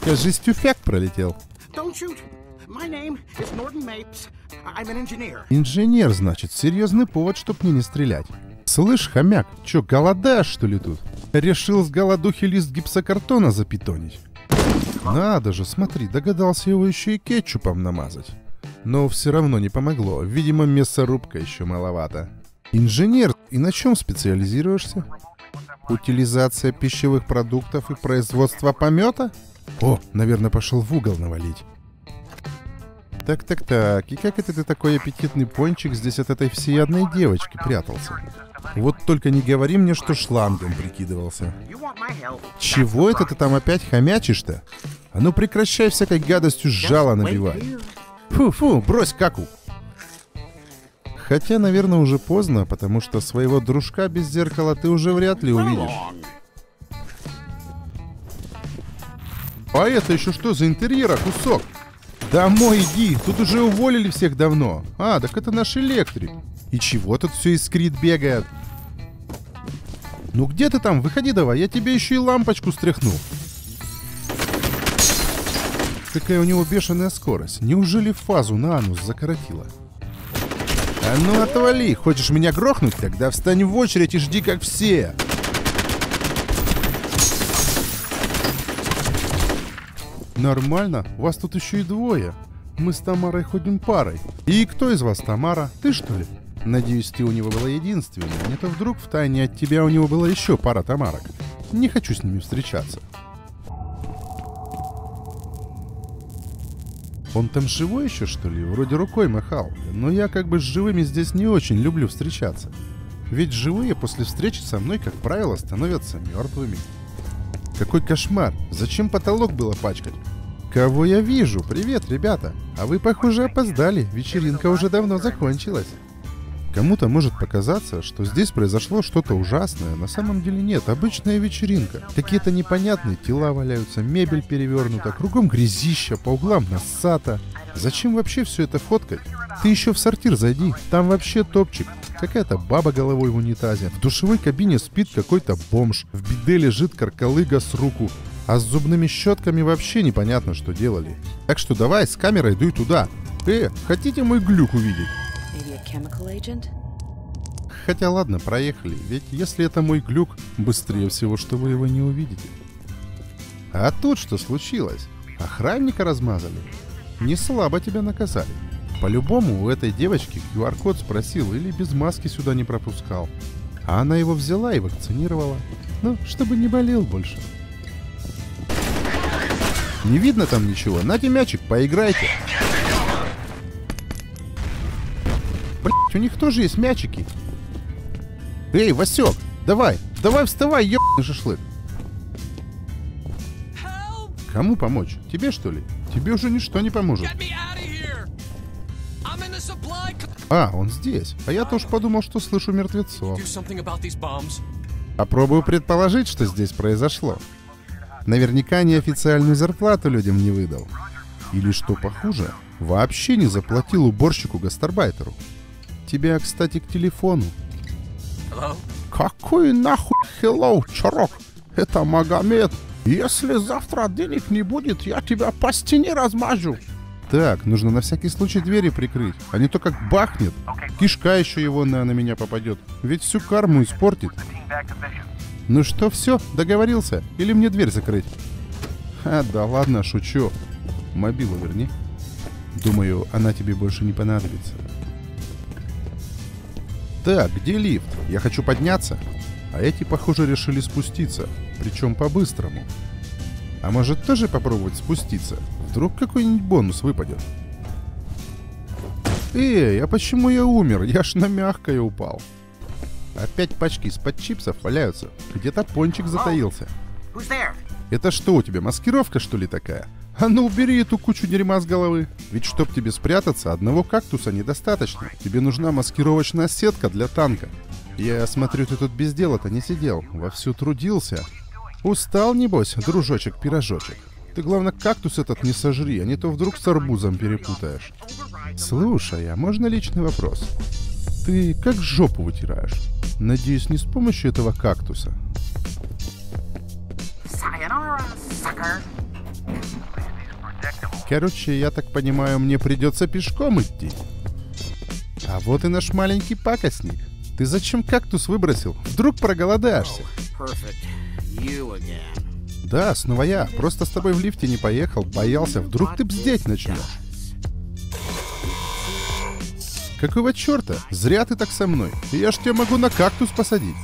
Кажись, тюфяк пролетел. Инженер, значит, серьезный повод, чтоб мне не стрелять. Слышь, хомяк, чё, голодаешь, что ли, тут? Решил с голодухи лист гипсокартона запитонить? Надо же, смотри, догадался его еще и кетчупом намазать. Но все равно не помогло. Видимо, мясорубка еще маловато. Инженер, и на чем специализируешься? Утилизация пищевых продуктов и производство помета? О, наверное, пошел в угол навалить. Так, и как это ты такой аппетитный пончик здесь от этой всеядной девочки прятался? Вот только не говори мне, что шлангом прикидывался. Чего это ты там опять хомячишь-то? А ну прекращай всякой гадостью жало набивать. Фу, брось каку. Хотя, наверное, уже поздно, потому что своего дружка без зеркала ты уже вряд ли увидишь. А это еще что за интерьера, кусок? Домой иди, тут уже уволили всех давно. А, так это наш электрик. И чего тут все искрит, бегает? Ну где ты там? Выходи давай, я тебе еще и лампочку стряхну. Какая у него бешеная скорость. Неужели фазу на анус закоротила? А ну отвали, хочешь меня грохнуть? Тогда встань в очередь и жди как все. Нормально, вас тут еще и двое. Мы с Тамарой ходим парой. И кто из вас Тамара? Ты что ли? Надеюсь, ты у него была единственная. Не то вдруг втайне от тебя у него была еще пара Тамарок. Не хочу с ними встречаться. Он там живой еще, что ли? Вроде рукой махал. Но я как бы с живыми здесь не очень люблю встречаться. Ведь живые после встречи со мной, как правило, становятся мертвыми. Какой кошмар! Зачем потолок было пачкать? Кого я вижу? Привет, ребята! А вы, похоже, опоздали. Вечеринка уже давно закончилась. Кому-то может показаться, что здесь произошло что-то ужасное. На самом деле нет, обычная вечеринка. Какие-то непонятные тела валяются, мебель перевернута, кругом грязища, по углам нассата. Зачем вообще все это фоткать? Ты еще в сортир зайди, там вообще топчик. Какая-то баба головой в унитазе. В душевой кабине спит какой-то бомж. В биде лежит каркалыга с руку. А с зубными щетками вообще непонятно, что делали. Так что давай с камерой дуй туда. Хотите мой глюк увидеть? Хотя ладно, проехали. Ведь если это мой глюк, быстрее всего, что вы его не увидите. А тут что случилось? Охранника размазали? Не слабо тебя наказали. По-любому у этой девочки QR-код спросил или без маски сюда не пропускал. А она его взяла и вакцинировала. Ну, чтобы не болел больше. Не видно там ничего. Нате мячик, поиграйте. Блять, у них тоже есть мячики. Эй, Васек, давай вставай, ебаный шашлык. Кому помочь? Тебе, что ли? Тебе уже ничто не поможет. А, он здесь. А я тоже подумал, что слышу мертвецов. Попробую предположить, что здесь произошло. Наверняка неофициальную зарплату людям не выдал. Или, что похуже, вообще не заплатил уборщику-гастарбайтеру. Тебя, кстати, к телефону. Hello? Какой нахуй hello, чарок? Это Магомед. Если завтра денег не будет, я тебя по стене размажу. Так, нужно на всякий случай двери прикрыть. А не то как бахнет. Кишка еще его на меня попадет. Ведь всю карму испортит. Ну что, все, договорился? Или мне дверь закрыть? Да ладно, шучу. Мобилу верни. Думаю, она тебе больше не понадобится. Так, где лифт? Я хочу подняться. А эти, похоже, решили спуститься. Причем по-быстрому. А может тоже попробовать спуститься? Вдруг какой-нибудь бонус выпадет. Эй, а почему я умер? Я ж на мягкое упал. Опять пачки из-под чипсов валяются. Где-то пончик затаился. Это что у тебя, маскировка что ли такая? А ну убери эту кучу дерьма с головы. Ведь чтоб тебе спрятаться, одного кактуса недостаточно. Тебе нужна маскировочная сетка для танка. Я смотрю, ты тут без дела-то не сидел. Вовсю трудился. Устал, небось, дружочек-пирожочек. Ты, главное, кактус этот не сожри, а не то вдруг с арбузом перепутаешь. Слушай, а можно личный вопрос? Ты как жопу вытираешь? Надеюсь, не с помощью этого кактуса. Sayonara, sucker. Короче, я так понимаю, мне придется пешком идти. А вот и наш маленький пакостник. Ты зачем кактус выбросил? Вдруг проголодаешься? Да, снова я. Просто с тобой в лифте не поехал. Боялся, вдруг ты бздеть начнешь. Какого черта? Зря ты так со мной. Я ж тебя могу на кактус посадить.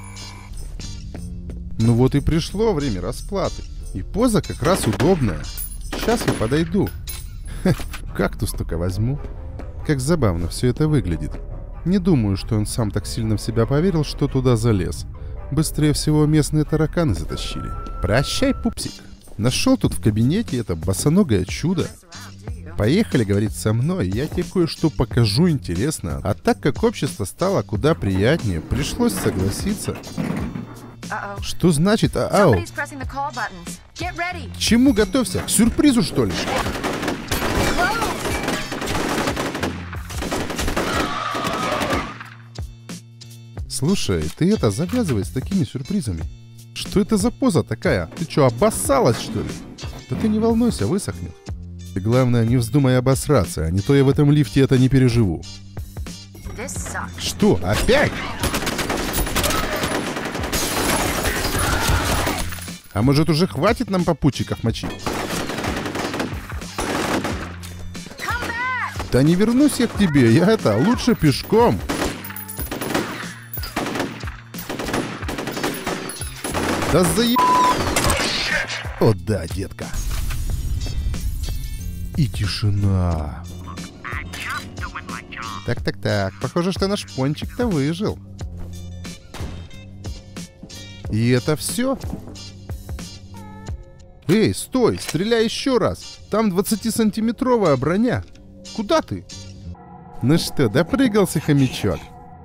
Ну вот и пришло время расплаты. И поза как раз удобная. Сейчас я подойду. Кактус только возьму. Как забавно все это выглядит. Не думаю, что он сам так сильно в себя поверил, что туда залез. Быстрее всего местные тараканы затащили. Прощай, пупсик. Нашел тут в кабинете это босоногое чудо. Поехали, говорит, со мной, я тебе кое-что покажу интересно. А так как общество стало куда приятнее, пришлось согласиться. Что значит ау? К чему готовься? К сюрпризу, что ли? Слушай, ты это завязывай с такими сюрпризами. Что это за поза такая? Ты что, обоссалась, что ли? Да ты не волнуйся, высохнет. И главное, не вздумай обосраться, а не то я в этом лифте это не переживу. Что, опять? А может уже хватит нам попутчиков мочить? Да не вернусь я к тебе, я это, лучше пешком. Да заеб... О да, детка. И тишина. Так. Похоже, что наш пончик-то выжил. И это все? Эй, стой, стреляй еще раз. Там 20-сантиметровая броня. Куда ты? Ну что, допрыгался, хомячок?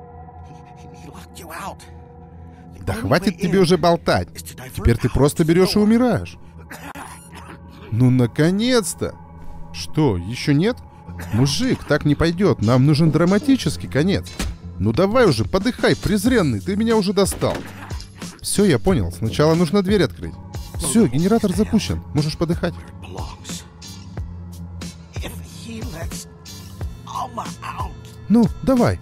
Да хватит тебе уже болтать. Теперь ты просто берешь и умираешь. Ну, наконец-то! Что, еще нет? Мужик, так не пойдет. Нам нужен драматический конец. Ну давай уже, подыхай, презренный. Ты меня уже достал. Все, я понял. Сначала нужно дверь открыть. Все, генератор запущен. Можешь подыхать. Ну, давай.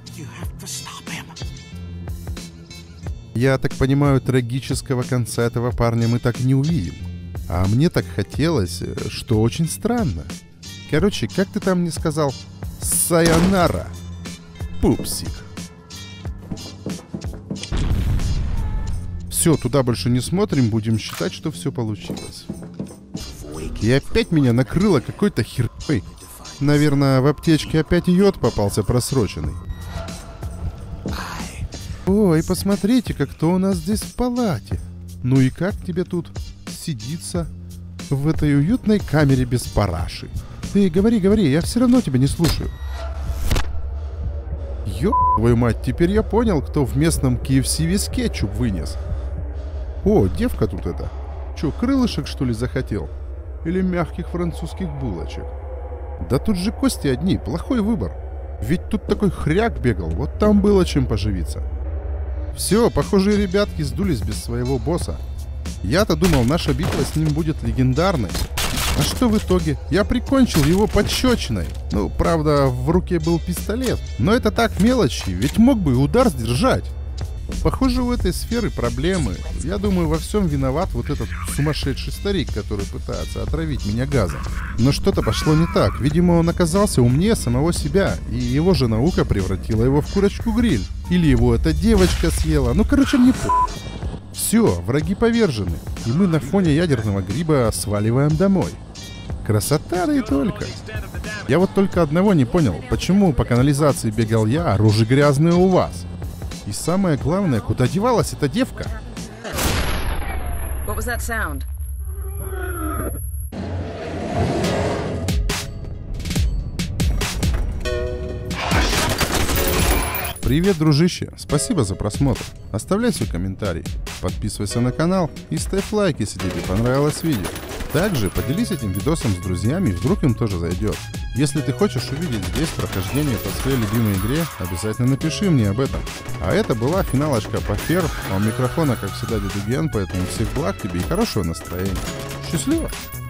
Я так понимаю, трагического конца этого парня мы так и не увидим. А мне так хотелось, что очень странно. Короче, как ты там мне сказал? Сайонара, пупсик. Все, туда больше не смотрим, будем считать, что все получилось. И опять меня накрыло какой-то херой. Наверное, в аптечке опять йод попался просроченный. Ой, посмотрите-ка, кто у нас здесь в палате. Ну и как тебе тут сидится в этой уютной камере без параши? Ты говори, я все равно тебя не слушаю. Ёб твою мать, теперь я понял, кто в местном KFC весь кетчуп вынес. О, девка тут это. Чё, крылышек что ли захотел? Или мягких французских булочек? Да тут же кости одни, плохой выбор. Ведь тут такой хряк бегал, вот там было чем поживиться. Все, похоже, ребятки сдулись без своего босса. Я-то думал, наша битва с ним будет легендарной. А что в итоге? Я прикончил его пощечиной. Ну, правда, в руке был пистолет. Но это так мелочи, ведь мог бы и удар сдержать. Похоже, у этой сферы проблемы. Я думаю, во всем виноват вот этот сумасшедший старик, который пытается отравить меня газом. Но что-то пошло не так. Видимо, он оказался умнее самого себя, и его же наука превратила его в курочку-гриль. Или его эта девочка съела. Ну, короче, не по... Все, враги повержены, и мы на фоне ядерного гриба сваливаем домой. Красота, да и только. Я вот только одного не понял, почему по канализации бегал я, а рожи грязные у вас. И самое главное, куда девалась эта девка? What was that sound? Привет, дружище! Спасибо за просмотр. Оставляй свой комментарий, подписывайся на канал и ставь лайк, если тебе понравилось видео. Также поделись этим видосом с друзьями, вдруг им тоже зайдет. Если ты хочешь увидеть здесь прохождение по своей любимой игре, обязательно напиши мне об этом. А это была финалочка по фер, а у микрофона, как всегда, Дедуген, поэтому всех благ тебе и хорошего настроения. Счастливо!